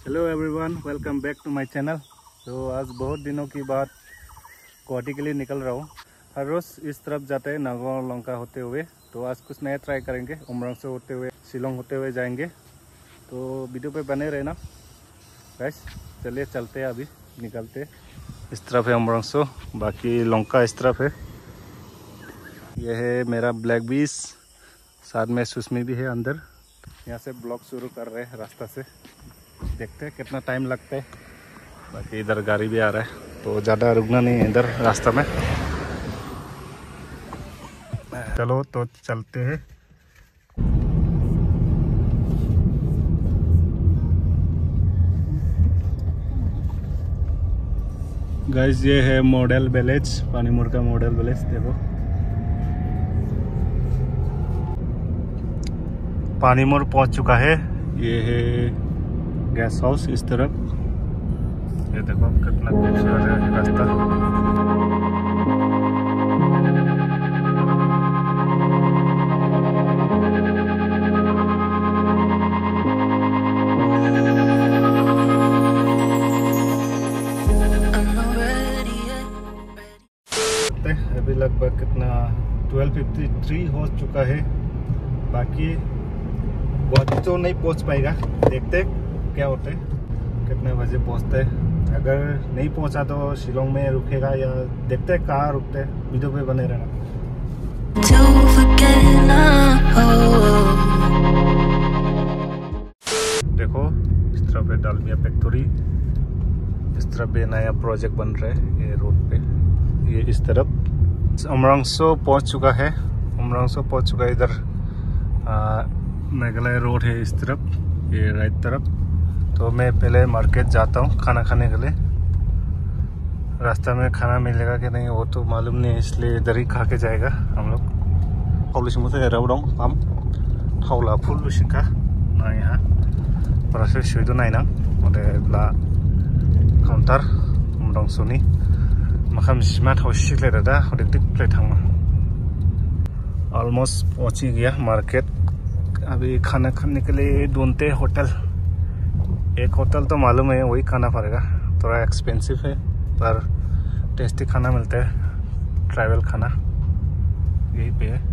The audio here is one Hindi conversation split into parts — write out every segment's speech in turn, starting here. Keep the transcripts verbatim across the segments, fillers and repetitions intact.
Hello everyone, welcome back to my channel. तो आज बहुत दिनों की बाद गुवाहाटी के लिए निकल रहा हूँ। हर रोज़ इस तरफ जाते हैं नागांव लंका होते हुए, तो आज कुछ नया ट्राई करेंगे। उमरंसो होते हुए शिलोंग होते हुए जाएंगे, तो वीडियो पे बने रहना गाइस। चलिए चलते हैं, अभी निकलते। इस तरफ है उमरंसो, बाकी लंका इस तरफ है। यह है मेरा ब्लैक बीस, साथ में सुस्मी भी है अंदर। यहाँ से ब्लॉग शुरू कर रहे हैं रास्ता से, देखते हैं कितना टाइम लगता है। बाकी इधर गाड़ी भी आ रहा है, तो ज़्यादा रुकना नहीं है इधर रास्ता में। चलो तो चलते हैं। गाइस ये है मॉडल विलेज, पानीमुर का मॉडल विलेज। देखो पानीमुर पहुंच चुका है। ये है गेस्ट हाउस इस तरफ। ये देखो कितना खूबसूरत है रास्ता। अभी लगभग कितना ट्वेल्व फिफ्टी थ्री हो चुका है। बाकी गुवाहाटी तो नहीं पहुंच पाएगा, देखते क्या होता है, कितने बजे पहुंचते हैं। अगर नहीं पहुंचा तो शिलोंग में रुकेगा, या देखते हैं कहाँ रुकते हैं। वीडियो पे बने रहना। देखो इस तरफ है डालमिया फैक्ट्री, इस तरफ भी नया प्रोजेक्ट बन रहा है ये रोड पे। ये इस तरफ उमरंसो पहुंच चुका है। उमरंसो पहुंच चुका है। इधर मेघालय रोड है इस तरफ, ये राइट तरफ। तो मैं पहले मार्केट जाता हूँ खाना खाने के लिए। रास्ता में खाना मिलेगा कि नहीं वो तो मालूम नहीं, इसलिए इधर ही खा के जाएगा हम लोग। थाउलिसिंग से राउडों पाम थाउला फुल लुसिंका ना यहाँ पर सुइदो नाइना मतेब्ला काउंटर उमरंसोनी माखाम जिमा थाव सिखले दा हदेक प्ले थांगा। ऑलमोस्ट पहुंच ही गया मार्केट। अभी खाना खाने के लिए ढूंढते होटल। एक होटल तो मालूम है, वही खाना पड़ेगा। थोड़ा एक्सपेंसिव है पर टेस्टी खाना मिलता है, ट्रैवल खाना यही पे है।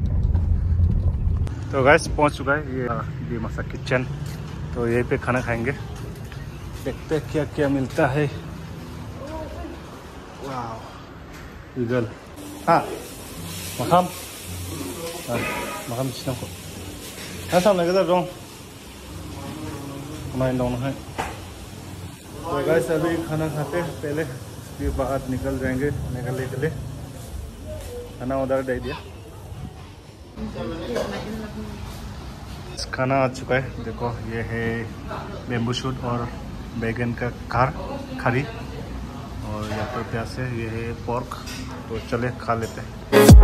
तो गाइस पहुंच चुका है ये बीमासा किचन, तो यही पे खाना खाएंगे। देखते हैं क्या क्या मिलता है। वाह इगल हाँ मखाम मखाम सिस्टम को ऐसा लगे तो हमारे दोनों है। तो गाइस अभी खाना खाते हैं पहले, उसके बाद निकल जाएंगे मेघालय के लिए। खाना ऑर्डर दे दिया, खाना आ चुका है। देखो ये है बेम्बू शूट और बैगन का कार खरी, और यहाँ पर प्याज है। ये है पोर्क। तो चले खा लेते हैं।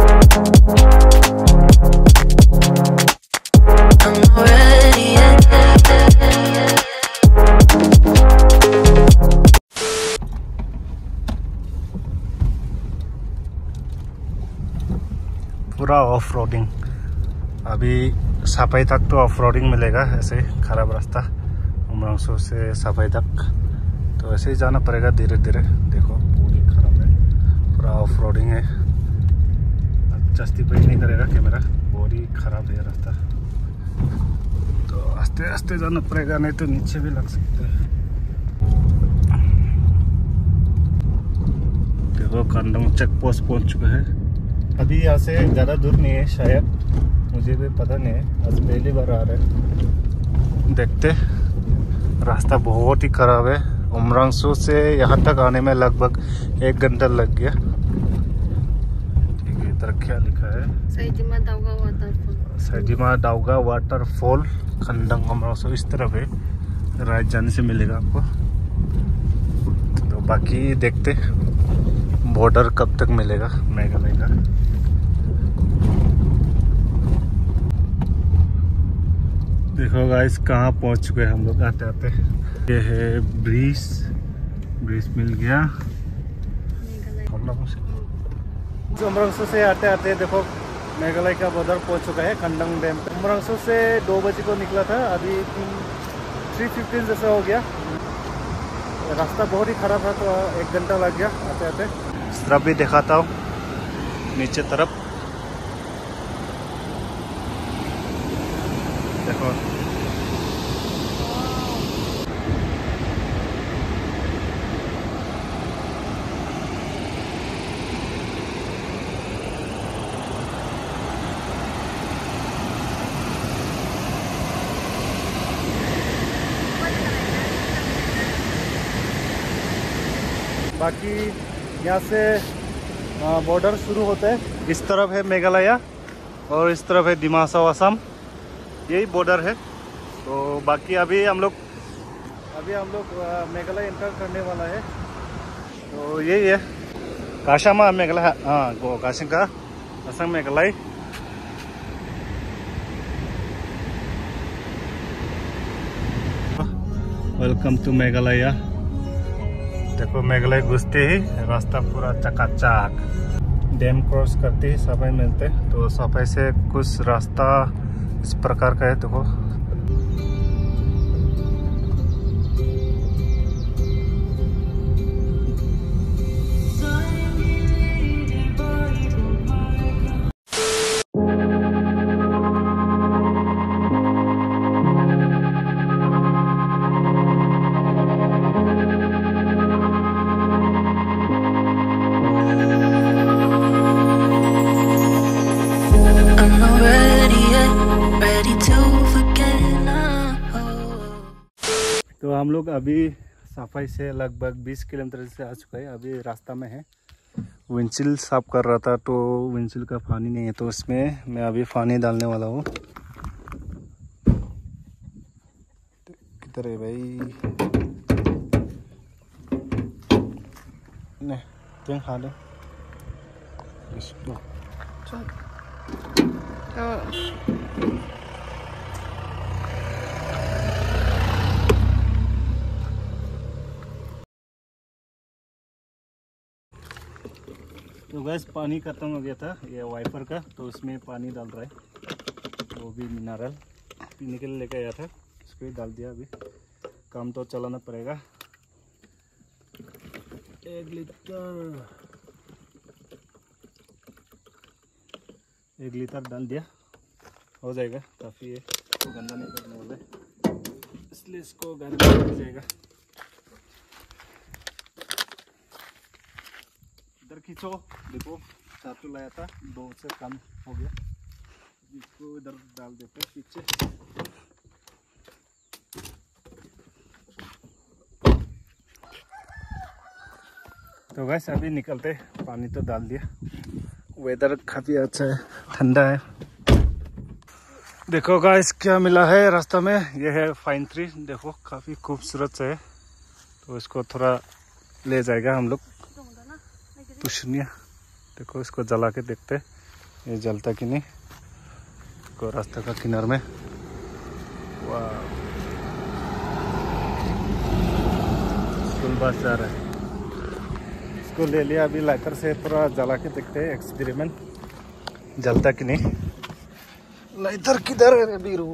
पूरा ऑफ रोडिंग। अभी सफाई तक तो ऑफ रोडिंग मिलेगा, ऐसे खराब रास्ता उमरंसो से सफाई तक, तो ऐसे ही जाना पड़ेगा धीरे धीरे। देखो पूरी खराब है, पूरा ऑफ रोडिंग है। जस्टिफाई नहीं करेगा कैमरा, बहुत ही खराब है रास्ता। तो आस्ते आस्ते जाना पड़ेगा, नहीं तो नीचे भी लग सकते हैं। देखो कंडोंग चेक पोस्ट पहुंच चुका है। अभी यहाँ से ज़्यादा दूर नहीं है शायद, मुझे भी पता नहीं है, आज पहली बार आ रहा है। देखते, रास्ता बहुत ही खराब है। उमरंसो से यहाँ तक आने में लगभग एक घंटा लग गया। ठीक है, इधर क्या लिखा है? साइडिमा दाउगा वाटरफॉल। साइडिमा दाउगा वाटरफॉल खंडंग उमरंसो इस तरफ है, राइट जाने से मिलेगा आपको। तो बाकी देखते बॉर्डर कब तक मिलेगा मेघालय का। देखो गाइस कहाँ पहुँच चुके हैं हम लोग आते आते। ये है ब्रिज, ब्रिज मिल गया। उमरंसो से आते आते देखो मेघालय का बॉर्डर पहुँच चुका है, खंडंग डैम पे। उमरंसो से दो बजे को निकला था, अभी तीन थ्री फिफ्टीन जैसा हो गया। रास्ता बहुत ही खराब था तो एक घंटा लग गया आते आते। इस तरफ भी दिखाता हूँ, नीचे तरफ देखो। बाकी यहाँ से बॉर्डर शुरू होता है। इस तरफ है मेघालय और इस तरफ है दिमासा असम, यही बॉर्डर है। तो बाकी अभी हम लोग अभी हम लोग मेघालय एंटर करने वाला है। तो यही है काशामा मेघालय, हाँ गो काशिंका असम मेघालय। Welcome to Meghalaya. देखो मेघालय घुसते ही रास्ता पूरा चकाचक, डैम क्रॉस करते ही सफाई मिलते। तो सफाई से कुछ रास्ता इस प्रकार का है। देखो तो हम लोग अभी सफाई से लगभग बीस किलोमीटर से आ चुका है। अभी रास्ता में है, विंडशील्ड साफ कर रहा था तो विंडशील्ड का पानी नहीं है, तो उसमें मैं अभी पानी डालने वाला हूँ। किधर है भाई? नहीं तुम खा ले इसको। तो गैस पानी खत्म हो गया था ये वाइपर का, तो उसमें पानी डाल रहा है। वो भी मिनरल पीने के लिए लेकर आया था, इसको ही डाल दिया। अभी काम तो चलाना पड़ेगा। एक लीटर एक लीटर डाल दिया, हो जाएगा काफ़ी। है तो गंदा नहीं करने वाला है, इसलिए इसको गंदा हो जाएगा। इधर खींचो, देखो चाटू लाया था, दो से कम हो गया। इसको इधर डाल देते हैं पीछे। तो वैसे अभी निकलते, पानी तो डाल दिया। वेदर काफ़ी अच्छा है, ठंडा है। देखो गाइस क्या मिला है रास्ता में, ये है फाइन ट्री। देखो काफ़ी खूबसूरत है, तो इसको थोड़ा ले जाएगा हम लोग पुष्निया। देखो इसको जला के देखते ये जलता कि नहीं। को रास्ता का किनार में वाह, स्कूल बस जा रहा है। इसको ले लिया, अभी लाइटर से पूरा जला के देखते हैं, एक्सपेरिमेंट जलता कि नहीं। लाइटर किधर है बीरू?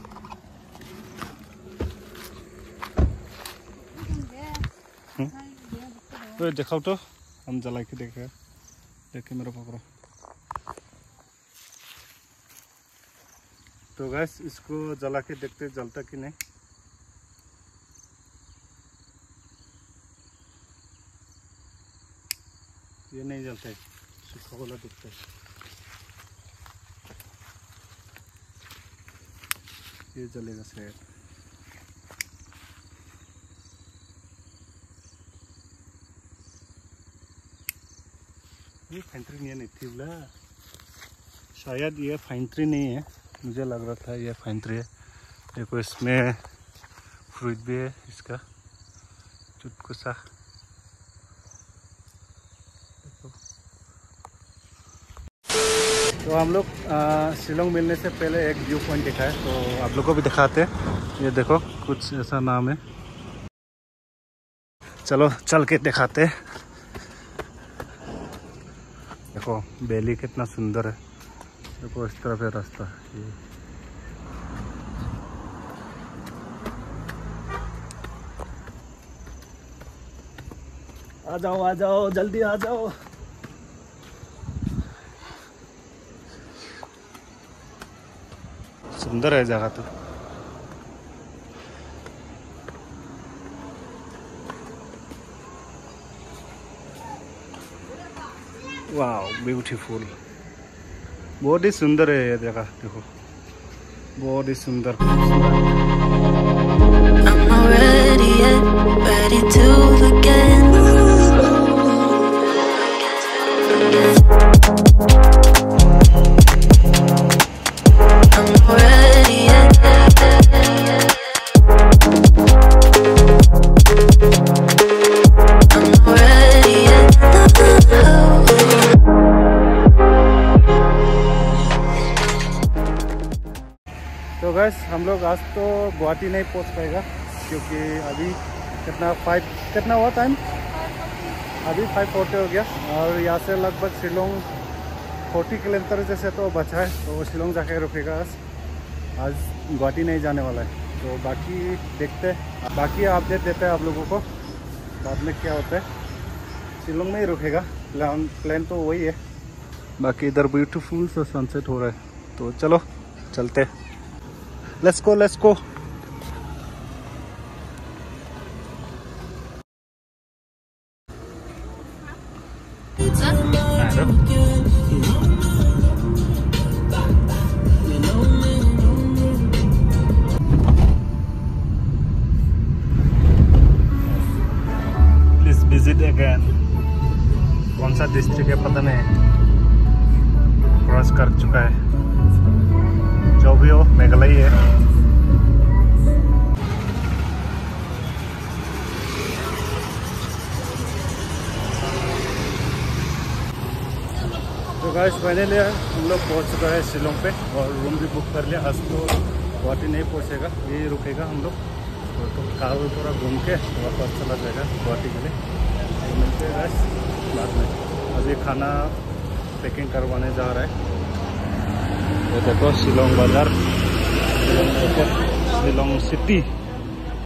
तो दिखाओ तो, हम जला के देखे देखे मेरा पकड़ो। तो गैस इसको जला के देखते जलता कि नहीं। ये नहीं जलता है, सूखा वाला दिखता है। ये जलेगा शायद। ये फाइन ट्री नहीं है, नहीं थी बोला शायद। ये फाइन ट्री नहीं है, मुझे लग रहा था ये फाइन ट्री है। देखो इसमें फ्रूट भी है इसका, चुटकू सा। देखो तो हम लोग शिलोंग मिलने से पहले एक व्यू पॉइंट देखा है, तो आप लोग को भी दिखाते हैं। ये देखो कुछ ऐसा नाम है, चलो चल के दिखाते हैं। देखो वैली कितना सुंदर है। देखो इस तरफ है रास्ता। ये आ जाओ आ जाओ जल्दी आ जाओ। सुंदर है जगह तो। वाह ब्यूटीफुल, बहुत ही सुंदर है ये जगह। देखो बहुत ही सुंदर। तो गैस हम लोग आज तो गुवाहाटी नहीं पहुंच पाएगा, क्योंकि अभी कितना फाइव कितना हुआ टाइम, अभी फाइव फोर्टी हो गया। और यहाँ से लगभग शिलोंग फोर्टी किलोमीटर जैसे तो बचा है, तो वो शिलोंग जाके रुकेगा। आज आज गुवाहाटी नहीं जाने वाला है। तो बाकी देखते हैं, बाकी अपडेट देते हैं आप लोगों को बाद में क्या होता है। शिलोंग में ही रुकेगा, प्लान प्लान तो वही है। बाकी इधर ब्यूटीफुल सा सनसेट हो रहा है, तो चलो चलते। Let's go let's go. Please visit again. कौन सा डिस्ट्रिक्ट है पता नहीं, क्रॉस कर चुका है। जो भी हो मेघालय है। तो गाइस फाइनली हम लोग पहुंच चुका है शिलोंग पे, और रूम भी बुक कर लिया। आज तो गुवाहाटी नहीं पहुंचेगा, यही रुकेगा हम लोग। तो, तो काल पूरा घूम के वापस चला जाएगा गुवाहाटी के लिए। तो मिलते हैं गाइस बाद में। अभी खाना पैकिंग करवाने जा रहा है। ये देखो शिलोंग बाजार, शिलोंग सिटी।